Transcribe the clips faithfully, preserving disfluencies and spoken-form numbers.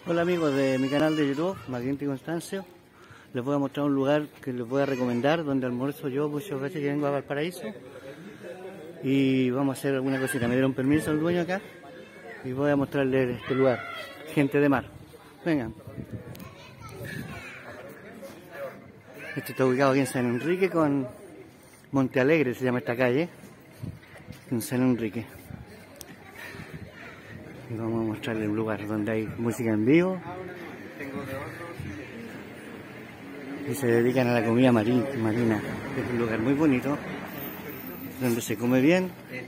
Hola amigos de mi canal de YouTube, Magniente Constancio. Les voy a mostrar un lugar que les voy a recomendar, donde almuerzo yo muchas veces que vengo a Valparaíso. Y vamos a hacer alguna cosita. Me dieron permiso al dueño acá y voy a mostrarles este lugar. Gente de mar. Vengan. Esto está ubicado aquí en San Enrique con Monte Alegre, se llama esta calle, en San Enrique. Y vamos a mostrarles un lugar donde hay música en vivo y se dedican a la comida marina. Es un lugar muy bonito donde se come bien,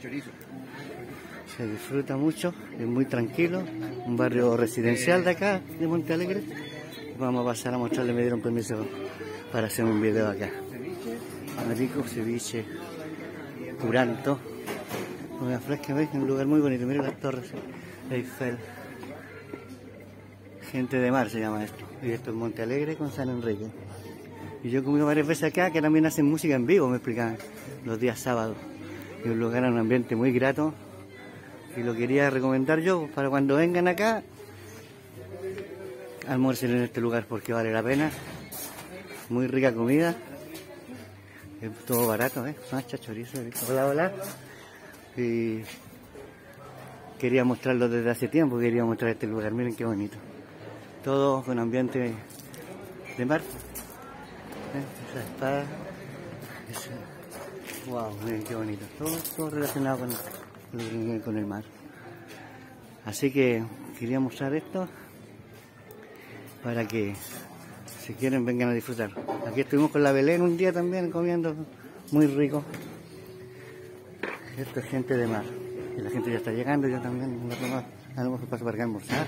se disfruta mucho, es muy tranquilo, un barrio residencial de acá, de Monte Alegre. Vamos a pasar a mostrarles, me dieron permiso para hacer un video acá. Marico, ceviche, curanto, comida fresca, ¿ves? Un lugar muy bonito, miren las torres Eiffel. Gente de mar se llama esto. Y esto es Monte Alegre con San Enrique. Y yo he comido varias veces acá, que también hacen música en vivo, me explicaban, los días sábados. Y un lugar, un ambiente muy grato. Y lo quería recomendar yo, para cuando vengan acá, almuercen en este lugar porque vale la pena. Muy rica comida. Es todo barato, ¿eh? Macha, chorizo. Hola, hola. Y quería mostrarlo desde hace tiempo, quería mostrar este lugar. Miren qué bonito. Todo con ambiente de mar. ¿Eh? Esa espada. Esa... Wow, miren qué bonito. Todo, todo relacionado con el, con el mar. Así que quería mostrar esto para que, si quieren, vengan a disfrutar. Aquí estuvimos con la Belén un día también comiendo, muy rico. Esto es gente de mar. Y la gente ya está llegando, yo también. A lo mejor paso para acá a almorzar.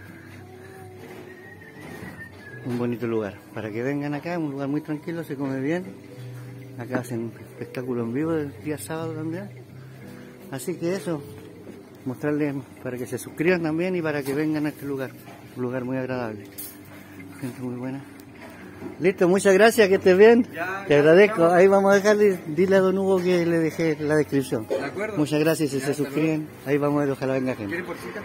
Un bonito lugar. Para que vengan acá, un lugar muy tranquilo, se come bien. Acá hacen espectáculo en vivo el día sábado también. Así que eso, mostrarles para que se suscriban también y para que vengan a este lugar. Un lugar muy agradable. Gente muy buena. Listo, muchas gracias, que estés bien. Ya, te agradezco. Ahí vamos a dejarle, dile a Don Hugo que le dejé la descripción. De acuerdo. Muchas gracias, si ya, se suscriben, luego. Ahí vamos a ver, ojalá venga gente. ¿Quiere porcita?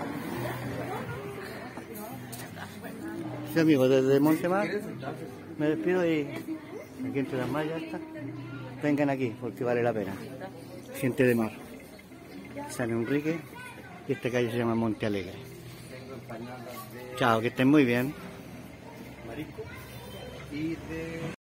Sí, amigos, desde Montemar me despido y aquí entre las mallas está. Vengan aquí porque vale la pena. Gente de mar. San Enrique y esta calle se llama Monte Alegre. Chao, que estén muy bien. Y de...